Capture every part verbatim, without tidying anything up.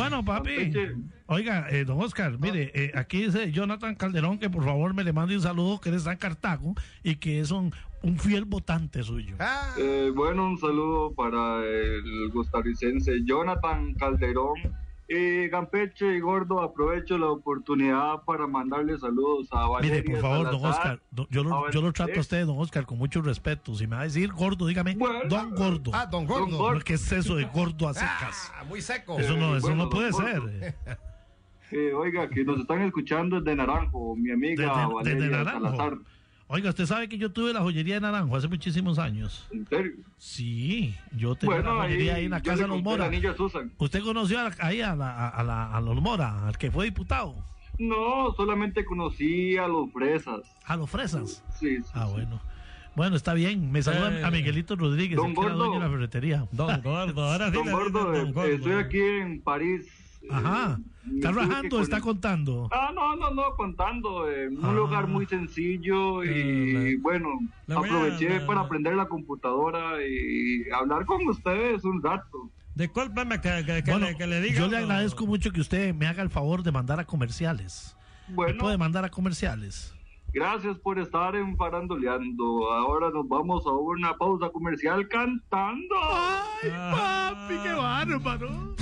Bueno, papi. Campeche. Oiga, eh, don Oscar, mire, eh, aquí dice Jonathan Calderón que por favor me le mande un saludo, que él está en Cartago y que es un, un fiel votante suyo. Ah, Eh, bueno, un saludo para el costarricense Jonathan Calderón. Eh, Campeche y Gordo, aprovecho la oportunidad para mandarle saludos a Valeria Mire, por favor, don Salazar, Oscar, do- yo, lo, a yo lo trato Val- a usted, don Oscar, con mucho respeto. Si me va a decir gordo, dígame, Bueno. don Gordo. ah, don Gordo. Don Gordo. ¿Qué es eso de gordo a secas? Ah, muy seco. Eso no, eso bueno, no puede don ser. Gordo. eh. Eh, oiga, que nos están escuchando desde Naranjo, mi amiga Desde, Valeria desde Naranjo. Salazar. Oiga, usted sabe que yo tuve la joyería de Naranjo hace muchísimos años. ¿En serio? Sí, yo tenía Bueno, la joyería ahí en la yo casa le de los compré el Mora. anillo a Susan. ¿Usted conoció a la- ahí a, la, a, la, a los Mora, al que fue diputado? No, solamente conocí a los fresas. A los Fresas. Sí, sí, Ah, sí. bueno. Bueno, está bien. Me saluda Eh, a Miguelito Rodríguez, Don el que era Gordo. dueño de la ferretería. Don Gordo, ahora sí. Don le Gordo, dicen eh, Don Gordo. estoy aquí en París. Ajá. Eh, ¿Está me tuve rajando o que está con- contando? Ah, no, no, no, contando. eh, un Ah. lugar muy sencillo y Eh, la- bueno, la voy a- aproveché la- para la- aprender la computadora y hablar con ustedes un rato. Discúlpeme que, que, que Bueno, le, que le diga. yo le no. agradezco mucho que usted me haga el favor de mandar a comerciales. ¿Me Bueno, puede mandar a comerciales? gracias por estar en Farandoleando. Ahora nos vamos a una pausa comercial cantando. ¡Ay, Ah. papi, qué bárbaro!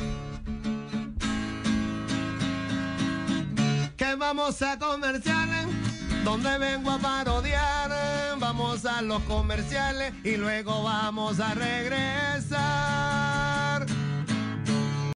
Que vamos a comerciales, donde vengo a parodiar. Vamos a los comerciales y luego vamos a regresar.